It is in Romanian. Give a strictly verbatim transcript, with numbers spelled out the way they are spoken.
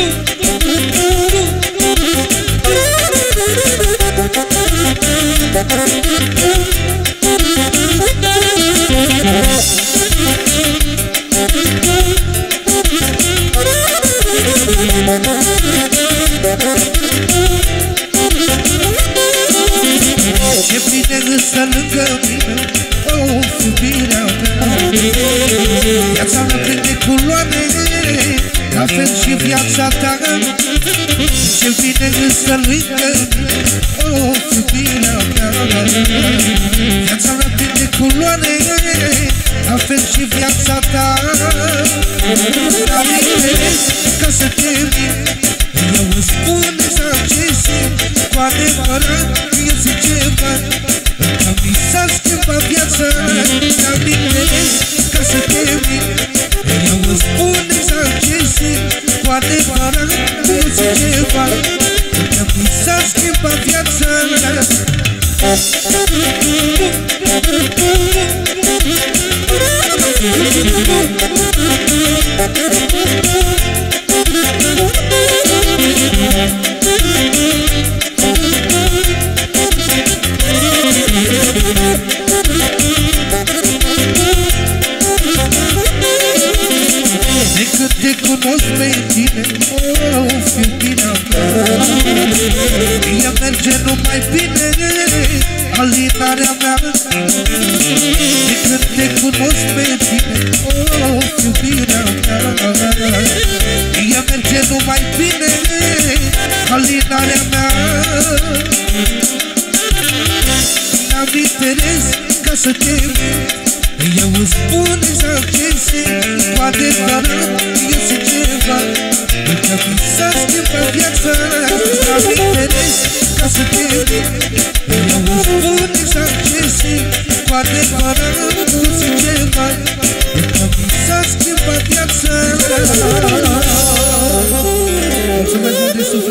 Ce bine însă lângă mine, o, iubirea mea. Viața mea plină de culoare, la fel și viața ta. Ce bine însă lângă mine, o, iubirea mea. Viața mea plină de culoare, la fel și viața ta. Dar interes ca să te vin, eu îți spun exact ce simt. Cu adevărat, eu zic ceva, că mi s-a schimbat viața. Dar interes ca să te vin, eu îți spun exact ce simt. Cu adevărat, eu zic ceva, că mi s-a schimbat viața. De când te cunosc pe tine, o, iubirea mea, mie merge numai bine, alinarea mea. De când te cunosc pe tine, o, iubirea mea, mie merge numai bine, alinarea mea. N-am interes ca să te vin, eu îți spun exact ce simt. Cu adevărat, eu zic ceva, că mi s-a schimbat viața. N-am interes ca să te vin, eu îți spun exact ce simt. Cu adevărat, eu zic ceva, că mi s-a schimbat viața. Mulțumesc mult de suflet.